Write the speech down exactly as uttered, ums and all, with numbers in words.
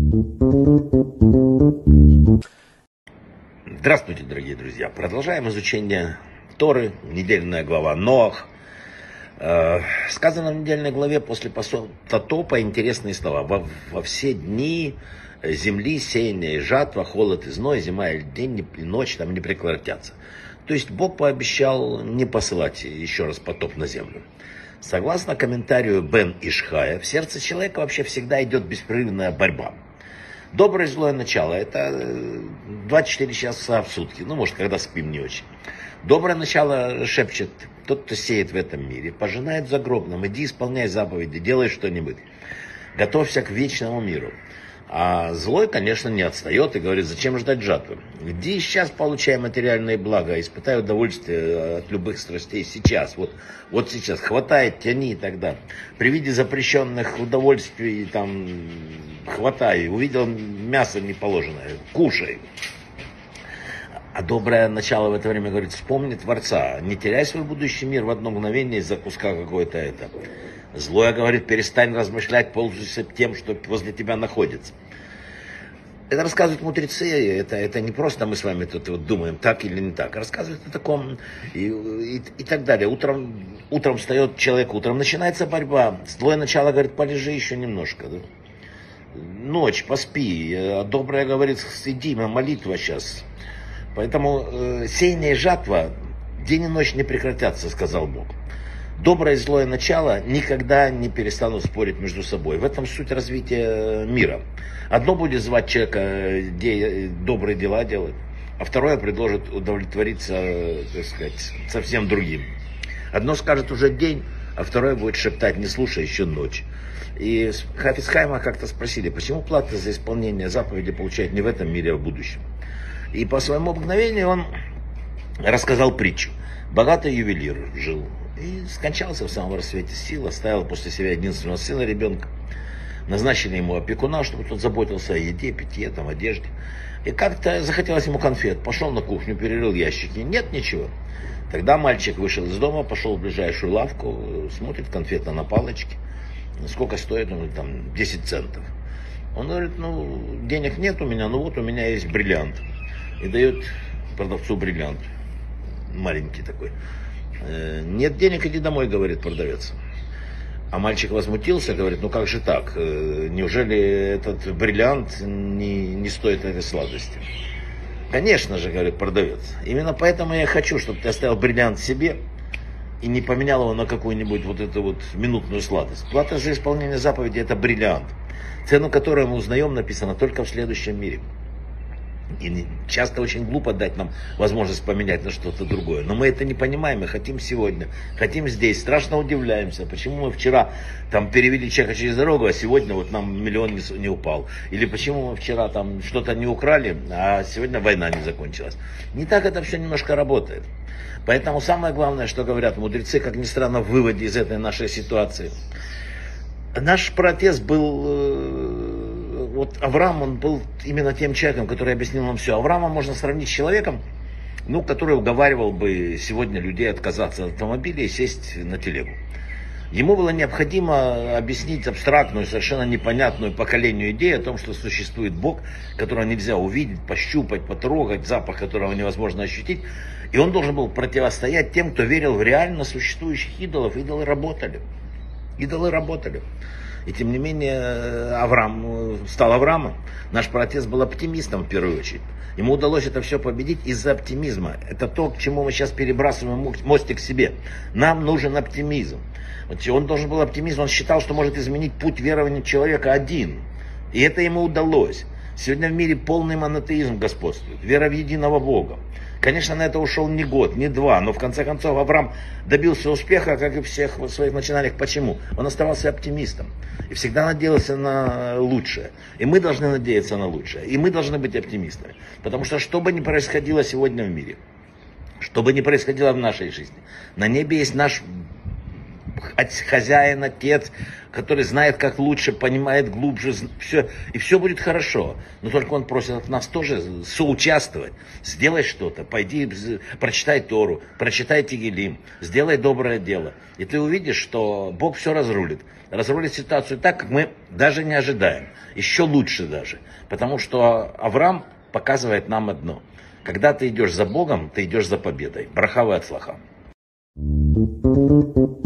Здравствуйте, дорогие друзья. Продолжаем изучение Торы, недельная глава Ноах. Э, сказано в недельной главе после потопа интересные слова. Во, во все дни земли сеяние и жатва, холод и зной, зима и день и ночь там не прекратятся. То есть Бог пообещал не посылать еще раз потоп на землю. Согласно комментарию Бен Ишхая, в сердце человека вообще всегда идет беспрерывная борьба. Доброе и злое начало – это двадцать четыре часа в сутки, ну, может, когда спим не очень. Доброе начало шепчет: тот, кто сеет в этом мире, пожинает в загробном, иди исполняй заповеди, делай что-нибудь, готовься к вечному миру. А злой, конечно, не отстает и говорит: зачем ждать жатвы? Иди сейчас получай материальные блага, испытай удовольствие от любых страстей сейчас, вот, вот сейчас, хватай, тяни и так далее. При виде запрещенных удовольствий, там, хватай, увидел мясо неположенное, кушай. А доброе начало в это время говорит: вспомни Творца, не теряй свой будущий мир в одно мгновение из-за куска какой-то это. Злое говорит: перестань размышлять, пользуйся тем, что возле тебя находится. Это рассказывают мудрецы, это, это не просто мы с вами тут вот думаем, так или не так. Рассказывают о таком и, и, и так далее. Утром, утром встает человек, утром начинается борьба. Злое начало говорит: полежи еще немножко. Да? Ночь, поспи. А доброе говорит: иди, молитва сейчас. Поэтому э, сеяние и жатва день и ночь не прекратятся, сказал Бог. Доброе и злое начало никогда не перестанут спорить между собой. В этом суть развития мира. Одно будет звать человека де, добрые дела делать, а второе предложит удовлетвориться, так сказать, совсем другим. Одно скажет уже день, а второе будет шептать: не слушай, еще ночь. И Хафец Хаима как-то спросили, почему плата за исполнение заповеди получает не в этом мире, а в будущем. И по своему обыкновению он рассказал притчу. Богатый ювелир жил и скончался в самом рассвете сил, оставил после себя единственного сына, ребенка. Назначили ему опекуна, чтобы тот заботился о еде, питье, там, одежде. И как-то захотелось ему конфет. Пошел на кухню, перерыл ящики. Нет ничего. Тогда мальчик вышел из дома, пошел в ближайшую лавку, смотрит, конфета на палочке. Сколько стоит? Он говорит: там десять центов. Он говорит: ну, денег нет у меня, но вот у меня есть бриллиант. И дает продавцу бриллиант. Маленький такой. Нет денег, иди домой, говорит продавец. А мальчик возмутился, говорит: ну как же так? Неужели этот бриллиант не, не стоит этой сладости? Конечно же, говорит продавец. Именно поэтому я хочу, чтобы ты оставил бриллиант себе и не поменял его на какую-нибудь вот эту вот минутную сладость. Плата за исполнение заповеди — это бриллиант, цену которой мы узнаем, написано только в следующем мире. И часто очень глупо дать нам возможность поменять на что-то другое. Но мы это не понимаем, мы хотим сегодня, хотим здесь. Страшно удивляемся, почему мы вчера там перевели человека через дорогу, а сегодня вот нам миллион не, не упал. Или почему мы вчера там что-то не украли, а сегодня война не закончилась. Не так это все немножко работает. Поэтому самое главное, что говорят мудрецы, как ни странно, в выводе из этой нашей ситуации. Наш праотец был... Вот Авраам, он был именно тем человеком, который объяснил нам все. Авраама можно сравнить с человеком, ну, который уговаривал бы сегодня людей отказаться от автомобиля и сесть на телегу. Ему было необходимо объяснить абстрактную, совершенно непонятную поколению идею о том, что существует Бог, которого нельзя увидеть, пощупать, потрогать, запах которого невозможно ощутить. И он должен был противостоять тем, кто верил в реально существующих идолов. Идолы работали. Идолы работали. И тем не менее Авраам стал Авраамом. Наш праотец был оптимистом в первую очередь. Ему удалось это все победить из-за оптимизма. Это то, к чему мы сейчас перебрасываем мостик себе. Нам нужен оптимизм. Вот он должен был оптимизм, он считал, что может изменить путь верования человека один. И это ему удалось. Сегодня в мире полный монотеизм господствует. Вера в единого Бога. Конечно, на это ушел не год, не два, но в конце концов Авраам добился успеха, как и всех в своих начинаниях. Почему? Он оставался оптимистом и всегда надеялся на лучшее. И мы должны надеяться на лучшее. И мы должны быть оптимистами. Потому что что бы ни происходило сегодня в мире, что бы ни происходило в нашей жизни, на небе есть наш хозяин, отец, который знает, как лучше, понимает глубже, все, и все будет хорошо. Но только он просит от нас тоже соучаствовать. Сделай что-то, пойди, прочитай Тору, прочитай Тегилим, сделай доброе дело. И ты увидишь, что Бог все разрулит. Разрулит ситуацию так, как мы даже не ожидаем. Еще лучше даже. Потому что Авраам показывает нам одно. Когда ты идешь за Богом, ты идешь за победой. Браха ве ацлаха.